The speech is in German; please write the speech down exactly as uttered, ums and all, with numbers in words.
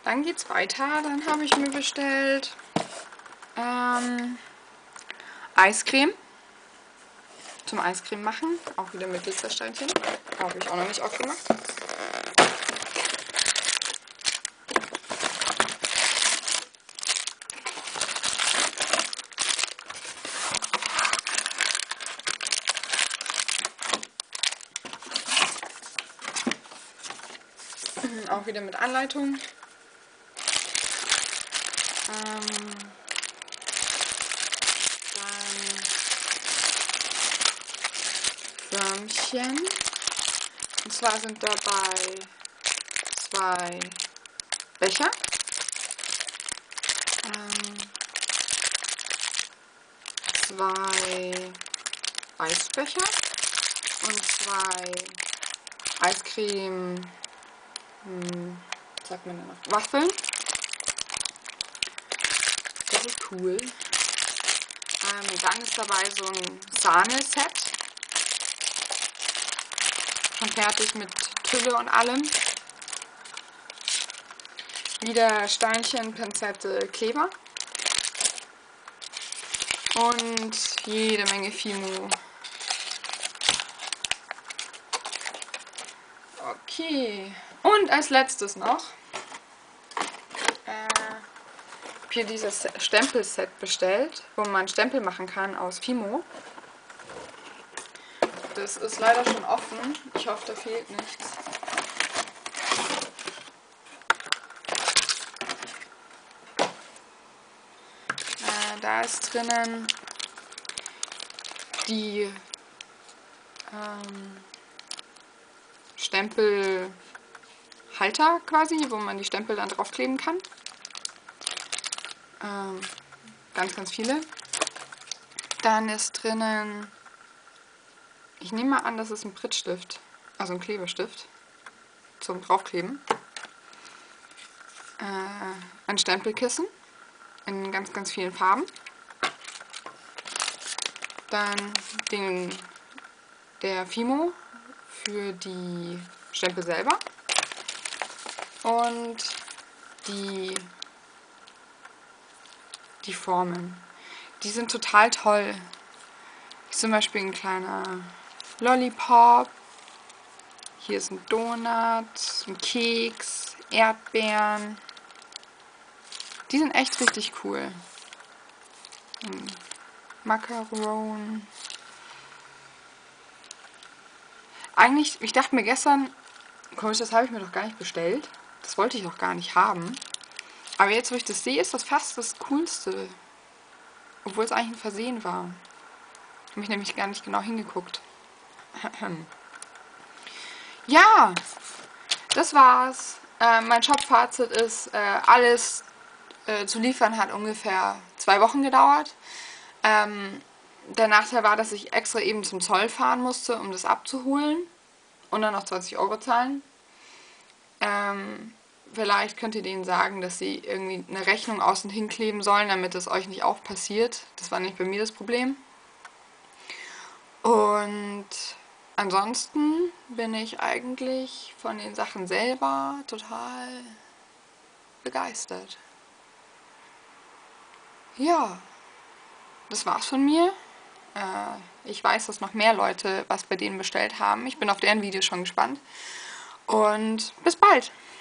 Dann geht's weiter. Dann habe ich mir bestellt ähm, Eiscreme zum Eiscreme machen. Auch wieder mit Glitzersteinchen. Habe ich auch noch nicht aufgemacht. Auch wieder mit Anleitung. Ähm, dann Förmchen. Und zwar sind dabei zwei Becher. Ähm, zwei Eisbecher und zwei Eiscreme, hm, was sagt man denn noch? Waffeln. Das ist cool. Ähm, dann ist dabei so ein Sahneset. Schon fertig mit Tülle und allem. Wieder Steinchen, Pinzette, Kleber. Und jede Menge Fimo. Okay. Und als letztes noch äh, hier dieses Stempelset bestellt, wo man Stempel machen kann aus Fimo. Das ist leider schon offen. Ich hoffe, da fehlt nichts. Äh, da ist drinnen die ähm, Stempelhalter quasi, wo man die Stempel dann draufkleben kann. Ähm, ganz, ganz viele. Dann ist drinnen, ich nehme mal an, das ist ein Prittstift, also ein Klebestift zum Draufkleben. Äh, ein Stempelkissen in ganz, ganz vielen Farben. Dann den, der Fimo für die Stempel selber. Und die, die Formen. Die sind total toll. Hier ist zum Beispiel ein kleiner Lollipop. Hier ist ein Donut, ein Keks, Erdbeeren. Die sind echt richtig cool. Ein Macaron. Eigentlich, ich dachte mir gestern, komisch, das habe ich mir doch gar nicht bestellt. Das wollte ich auch gar nicht haben. Aber jetzt, wo ich das sehe, ist das fast das Coolste. Obwohl es eigentlich ein Versehen war. Habe ich nämlich gar nicht genau hingeguckt. Ja, das war's. Äh, mein Shop-Fazit ist, äh, alles äh, zu liefern hat ungefähr zwei Wochen gedauert. Ähm, der Nachteil war, dass ich extra eben zum Zoll fahren musste, um das abzuholen. Und dann noch zwanzig Euro zahlen. Ähm, vielleicht könnt ihr denen sagen, dass sie irgendwie eine Rechnung außen hinkleben sollen, damit es euch nicht auch passiert. Das war nicht bei mir das Problem. Und ansonsten bin ich eigentlich von den Sachen selber total begeistert. Ja, das war's von mir. Äh, ich weiß, dass noch mehr Leute was bei denen bestellt haben. Ich bin auf deren Video schon gespannt. Und bis bald!